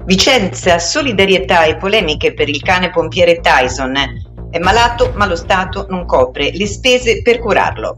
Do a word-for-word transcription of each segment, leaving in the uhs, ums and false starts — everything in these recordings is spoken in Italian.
Vicenza, solidarietà e polemiche per il cane pompiere Tyson. È malato, ma lo Stato non copre le spese per curarlo.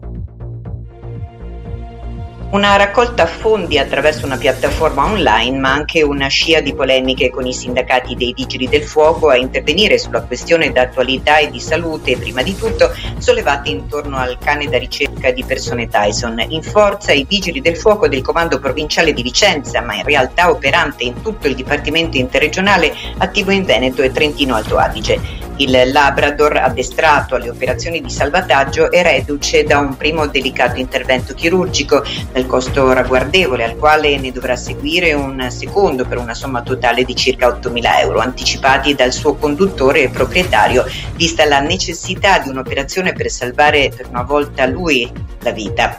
Una raccolta fondi attraverso una piattaforma online, ma anche una scia di polemiche con i sindacati dei Vigili del Fuoco a intervenire sulla questione d'attualità e di salute, prima di tutto sollevate intorno al cane da ricerca di persone Tyson. In forza i Vigili del Fuoco del Comando Provinciale di Vicenza, ma in realtà operante in tutto il Dipartimento Interregionale attivo in Veneto e Trentino Alto Adige. Il Labrador, addestrato alle operazioni di salvataggio, è reduce da un primo delicato intervento chirurgico dal costo ragguardevole, al quale ne dovrà seguire un secondo per una somma totale di circa ottomila euro, anticipati dal suo conduttore e proprietario, vista la necessità di un'operazione per salvare per una volta lui la vita.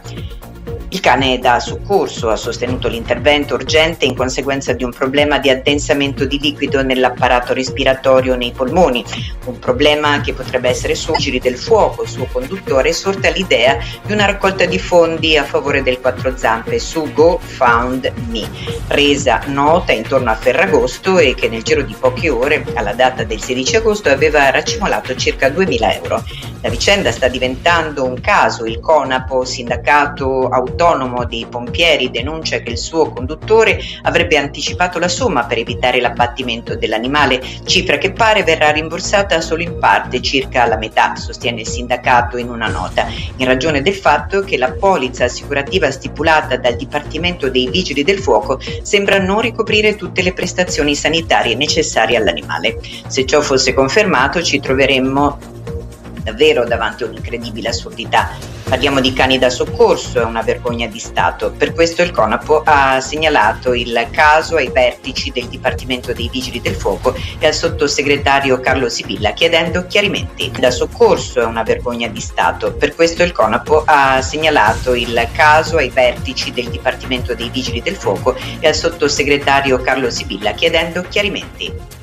Il cane da soccorso ha sostenuto l'intervento urgente in conseguenza di un problema di addensamento di liquido nell'apparato respiratorio nei polmoni, un problema che potrebbe essere su Vigili del Fuoco, suo conduttore, è sorta l'idea di una raccolta di fondi a favore del Quattro Zampe su GoFundMe, resa nota intorno a Ferragosto e che nel giro di poche ore, alla data del sedici agosto, aveva racimolato circa duemila euro. La vicenda sta diventando un caso. Il CONAPO, sindacato autonomo dei pompieri, denuncia che il suo conduttore avrebbe anticipato la somma per evitare l'abbattimento dell'animale, cifra che pare verrà rimborsata solo in parte, circa la metà, sostiene il sindacato in una nota, in ragione del fatto che la polizza assicurativa stipulata dal Dipartimento dei Vigili del Fuoco sembra non ricoprire tutte le prestazioni sanitarie necessarie all'animale. Se ciò fosse confermato, ci troveremmo davvero davanti a un'incredibile assurdità. Parliamo di cani da soccorso, è una vergogna di Stato. Per questo il CONAPO ha segnalato il caso ai vertici del Dipartimento dei Vigili del Fuoco e al sottosegretario Carlo Sibilla chiedendo chiarimenti. Da soccorso è una vergogna di Stato. Per questo il CONAPO ha segnalato il caso ai vertici del Dipartimento dei Vigili del Fuoco e al sottosegretario Carlo Sibilla chiedendo chiarimenti.